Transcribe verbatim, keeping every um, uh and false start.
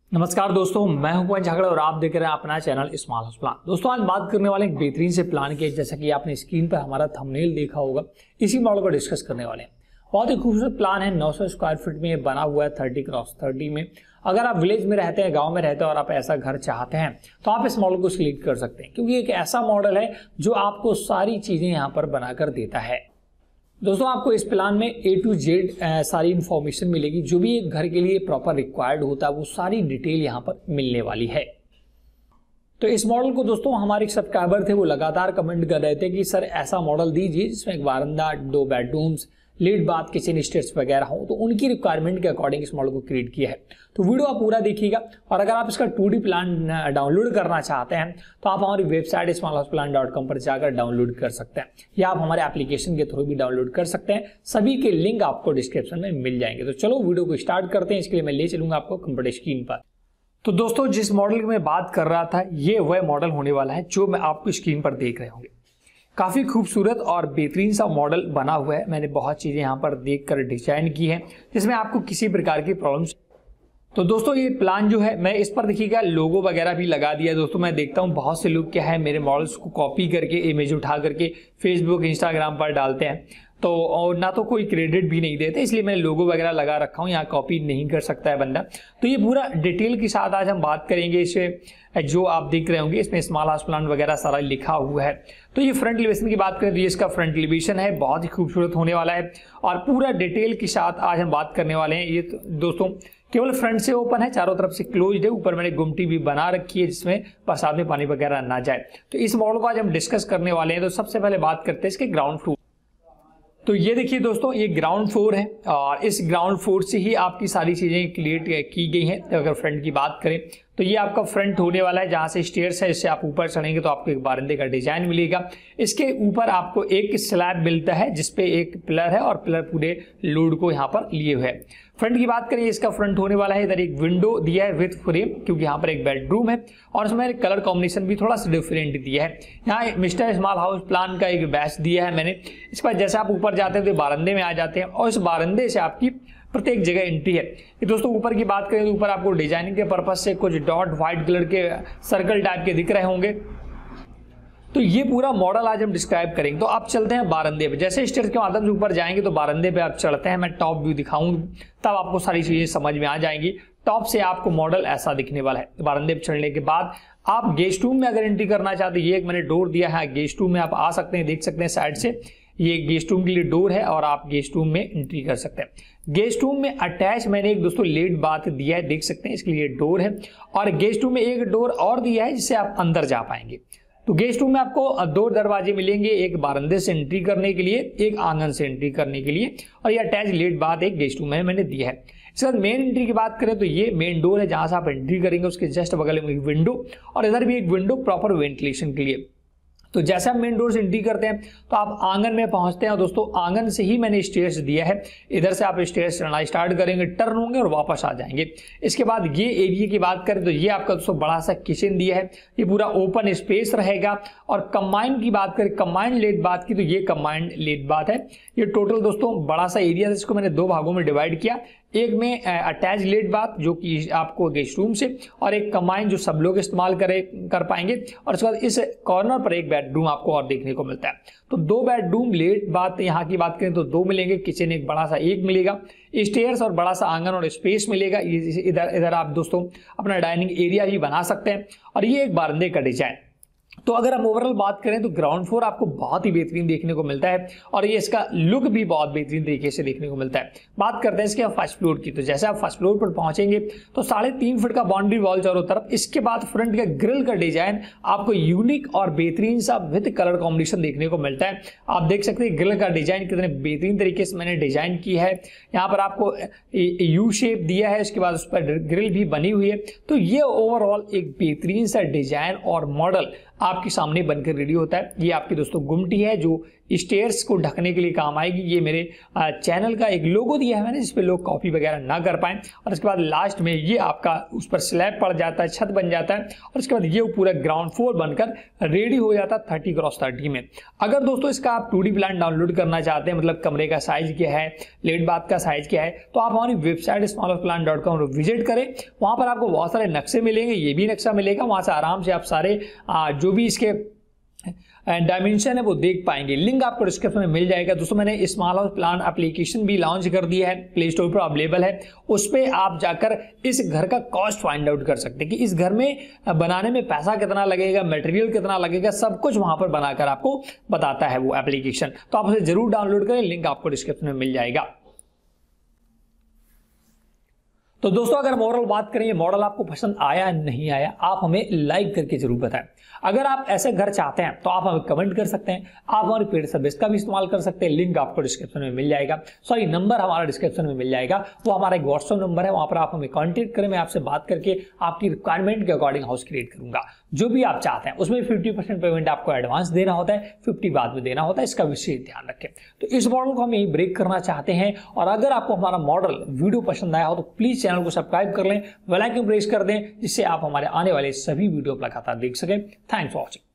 नमस्कार दोस्तों, मैं हूं कुमार झागड़ा और आप देख रहे हैं अपना चैनल स्मॉल हाउस प्लान। दोस्तों आज बात करने वाले एक बेहतरीन से प्लान के, जैसा कि आपने स्क्रीन पर हमारा थंबनेल देखा होगा, इसी मॉडल को डिस्कस करने वाले हैं। बहुत ही खूबसूरत प्लान है, नौ सौ स्क्वायर फीट में बना हुआ है, थर्टी क्रॉस थर्टी में। अगर आप विलेज में रहते हैं, गांव में रहते हैं और आप ऐसा घर चाहते हैं तो आप इस मॉडल को सिलेक्ट कर सकते हैं, क्योंकि एक ऐसा मॉडल है जो आपको सारी चीजें यहाँ पर बनाकर देता है। दोस्तों आपको इस प्लान में ए टू जेड सारी इन्फॉर्मेशन मिलेगी, जो भी एक घर के लिए प्रॉपर रिक्वायर्ड होता है वो सारी डिटेल यहाँ पर मिलने वाली है। तो इस मॉडल को दोस्तों हमारे एक सब्सक्राइबर थे, वो लगातार कमेंट कर रहे थे कि सर ऐसा मॉडल दीजिए जिसमें एक बारंदा, दो बेडरूम्स, लीड बाथ, किचन स्टेयर्स वगैरह हो। तो उनकी रिक्वायरमेंट के अकॉर्डिंग इस मॉडल को क्रिएट किया है। तो वीडियो आप पूरा देखिएगा, और अगर आप इसका टू डी प्लान डाउनलोड करना चाहते हैं तो आप हमारी website small house plan dot com पर जाकर डाउनलोड कर सकते हैं, या आप हमारे एप्लीकेशन के थ्रू भी डाउनलोड कर सकते हैं। सभी के लिंक आपको डिस्क्रिप्शन में मिल जाएंगे। तो चलो वीडियो को स्टार्ट करते हैं। इसके लिए मैं ले चलूंगा आपको कंप्यूटर स्क्रीन पर। तो दोस्तों जिस मॉडल की मैं बात कर रहा था, ये वह मॉडल होने वाला है जो मैं आपको स्क्रीन पर देख रहे होंगे। काफ़ी खूबसूरत और बेहतरीन सा मॉडल बना हुआ है। मैंने बहुत चीज़ें यहाँ पर देखकर डिजाइन की है, जिसमें आपको किसी प्रकार की प्रॉब्लम्स। तो दोस्तों ये प्लान जो है, मैं इस पर देखिएगा लोगो वगैरह भी लगा दिया। दोस्तों मैं देखता हूँ बहुत से लोग क्या है, मेरे मॉडल्स को कॉपी करके इमेज उठा करके फेसबुक, इंस्टाग्राम पर डालते हैं, तो और ना तो कोई क्रेडिट भी नहीं देते, इसलिए मैंने लोगो वगैरह लगा रखा हूँ। यहाँ कॉपी नहीं कर सकता है बंदा। तो ये पूरा डिटेल के साथ आज हम बात करेंगे। इसे जो आप देख रहे होंगे, इसमें स्मॉल हाउस प्लान वगैरह सारा लिखा हुआ है। तो ये फ्रंट एलिवेशन की बात करें तो ये इसका फ्रंट एलिवेशन है, बहुत ही खूबसूरत होने वाला है, और पूरा डिटेल के साथ आज हम बात करने वाले हैं। ये तो दोस्तों केवल फ्रंट से ओपन है, चारों तरफ से क्लोज्ड है। ऊपर मैंने गुमटी भी बना रखी है जिसमें बरसात में पानी वगैरह ना जाए। तो इस मॉडल को आज हम डिस्कस करने वाले हैं। तो सबसे पहले बात करते हैं इसके ग्राउंड फ्लोर। तो ये देखिए दोस्तों, ये ग्राउंड फ्लोर है, और इस ग्राउंड फ्लोर से ही आपकी सारी चीजें क्रिएट की गई हैं। तो अगर फ्रंट की बात करें तो ये आपका फ्रंट होने वाला है, जहां से स्टेयर्स है, इससे आप ऊपर चढ़ेंगे तो आपको एक बारंदे का डिजाइन मिलेगा। इसके ऊपर आपको एक स्लैब मिलता है जिसपे एक पिलर है, और पिलर पूरे लोड को यहाँ पर लिए हुए है। फ्रंट की बात करें, इसका फ्रंट होने वाला है। इधर एक विंडो दिया है विथ फ्रेम, क्योंकि यहाँ पर एक बेडरूम है, और उसमें कलर कॉम्बिनेशन भी थोड़ा सा डिफरेंट दिया है। यहाँ मिस्टर स्मॉल हाउस प्लान का एक बैच दिया है मैंने। इस पर जैसे आप ऊपर जाते हैं तो बारंदे में आ जाते हैं, और इस बारंदे से आपकी प्रत्येक जगह एंट्री है। ये दोस्तों ऊपर की बात करें तो ऊपर आपको डिजाइनिंग के पर्पज से कुछ डॉट व्हाइट कलर के सर्कल टाइप के दिख रहे होंगे। तो ये पूरा मॉडल आज हम डिस्क्राइब करेंगे। तो आप चलते हैं बारंदे पे। जैसे स्टेयर्स के माध्यम से ऊपर जाएंगे तो बारंदे पे आप चढ़ते हैं। मैं टॉप व्यू दिखाऊंगी, तब आपको सारी चीजें समझ में आ जाएंगी। टॉप से आपको मॉडल ऐसा दिखने वाला है। बारंदे पे चढ़ने के बाद आप गेस्ट रूम में अगर एंट्री करना चाहते हैं, ये एक मैंने डोर दिया है, गेस्ट रूम में आप आ सकते हैं, देख सकते हैं साइड से ये गेस्ट रूम के लिए डोर है, और आप गेस्ट रूम में एंट्री कर सकते हैं। गेस्ट रूम में अटैच मैंने एक दोस्तों लेट बाथ दिया है, देख सकते हैं, इसके लिए डोर है, और गेस्ट रूम में एक डोर और दिया है जिससे आप अंदर जा पाएंगे। तो गेस्ट रूम में आपको दो दरवाजे मिलेंगे, एक बारंदे से एंट्री करने के लिए, एक आंगन से एंट्री करने के लिए, और ये अटैच लेट बाथ एक गेस्ट रूम में मैंने दिया है। इसके बाद मेन एंट्री की बात करें तो ये मेन डोर है, जहां से आप एंट्री करेंगे उसके जस्ट बगल में एक विंडो, और इधर भी एक विंडो प्रॉपर वेंटिलेशन के लिए। तो जैसे आप मेन डोर से एंट्री करते हैं तो आप आंगन में पहुंचते हैं, और दोस्तों आंगन से ही मैंने स्टेयर्स दिया है। इधर से आप स्टेयर्स चढ़ना स्टार्ट करेंगे, टर्न होंगे और वापस आ जाएंगे। इसके बाद ये एरिया की बात करें तो ये आपका दोस्तों बड़ा सा किचन दिया है, ये पूरा ओपन स्पेस रहेगा। और कंबाइंड की बात करें, कंबाइंड लेट बाथ की, तो ये कंबाइंड लेट बाथ है। ये टोटल दोस्तों बड़ा सा एरिया है, जिसको मैंने दो भागों में डिवाइड किया। एक में अटैच लेट बाथ जो कि आपको गेस्ट रूम से, और एक कंबाइन जो सब लोग इस्तेमाल करे कर पाएंगे, और उसके बाद इस कॉर्नर पर एक बेडरूम आपको और देखने को मिलता है। तो दो बेडरूम लेट बाथ यहाँ की बात करें तो दो मिलेंगे, किचन एक बड़ा सा एक मिलेगा, स्टेयर्स और बड़ा सा आंगन और स्पेस मिलेगा। इधर इधर आप दोस्तों अपना डाइनिंग एरिया भी बना सकते हैं, और ये एक बारंदे का डिजाइन। तो अगर हम ओवरऑल बात करें तो ग्राउंड फ्लोर आपको बहुत ही बेहतरीन देखने को मिलता है, और ये इसका लुक भी बहुत बेहतरीन तरीके से देखने को मिलता है। बात करते हैं इसके फर्स्ट फ्लोर की। तो जैसे आप फर्स्ट फ्लोर पर पहुंचेंगे तो साढ़े तीन फीट का बाउंड्री वॉल चारों तरफ। इसके बाद फ्रंट का ग्रिल का डिजाइन आपको यूनिक और बेहतरीन सा विद कलर कॉम्बिनेशन देखने को मिलता है। आप देख सकते हैं ग्रिल का डिजाइन कितने बेहतरीन तरीके से मैंने डिजाइन की है। यहाँ पर आपको यू शेप दिया है, उसके बाद उस पर ग्रिल भी बनी हुई है। तो ये ओवरऑल एक बेहतरीन सा डिजाइन और मॉडल आपके सामने बनकर रेडी होता है। ये आपकी दोस्तों गुमटी है जो स्टेयर्स को ढकने के लिए काम आएगी। ये मेरे चैनल का एक लोगो दिया है मैंने, जिसपे लोग कॉपी वगैरह ना कर पाए। और उसके बाद लास्ट में ये आपका उस पर स्लैब पड़ जाता है, छत बन जाता है, और उसके बाद ये पूरा ग्राउंड फ्लोर बनकर रेडी हो जाता है थर्टी क्रॉस थर्टी में। अगर दोस्तों इसका आप टू डी प्लान डाउनलोड करना चाहते हैं, मतलब कमरे का साइज क्या है, लेट बाथ का साइज क्या है, तो आप हमारी website small house plan dot com visit करें। वहां पर आपको बहुत सारे नक्शे मिलेंगे, ये भी नक्शा मिलेगा, वहां से आराम से आप सारे जो भी इसके डायमेंशन है वो देख पाएंगे। लिंक आपको डिस्क्रिप्शन में मिल जाएगा। दोस्तों मैंने स्मॉल हाउस प्लान एप्लीकेशन भी लॉन्च कर दिया है, प्ले स्टोर पर अवेलेबल है। उस पर आप जाकर इस घर का कॉस्ट फाइंड आउट कर सकते हैं कि इस घर में बनाने में पैसा कितना लगेगा, मटेरियल कितना लगेगा, सब कुछ वहां पर बनाकर आपको बताता है वो एप्लीकेशन। तो आप उसे जरूर डाउनलोड करें, लिंक आपको डिस्क्रिप्शन में मिल जाएगा। तो दोस्तों अगर मॉडल बात करें, मॉडल आपको पसंद आया या नहीं आया, आप हमें लाइक करके जरूर बताएं। अगर आप ऐसे घर चाहते हैं तो आप हमें कमेंट कर सकते हैं। आप हमारी पेड सर्विस का भी इस्तेमाल कर सकते हैं, लिंक आपको डिस्क्रिप्शन में मिल जाएगा। सॉरी नंबर हमारा डिस्क्रिप्शन में मिल जाएगा, वो हमारा एक व्हाट्सएप नंबर है, वहां पर आप हमें कॉन्टेक्ट करें। मैं आपसे बात करके आपकी रिक्वायरमेंट के अकॉर्डिंग हाउस क्रिएट करूंगा। जो भी आप चाहते हैं उसमें फिफ्टी परसेंट पेमेंट आपको एडवांस देना होता है, फिफ्टी बाद में देना होता है, इसका विशेष ध्यान रखें। तो इस मॉडल को हम यही ब्रेक करना चाहते हैं। और अगर आपको हमारा मॉडल वीडियो पसंद आया हो तो प्लीज चैनल को सब्सक्राइब कर लें, बेल आइकन प्रेस कर दें, जिससे आप हमारे आने वाले सभी वीडियो लगातार देख सकें। Thanks for watching.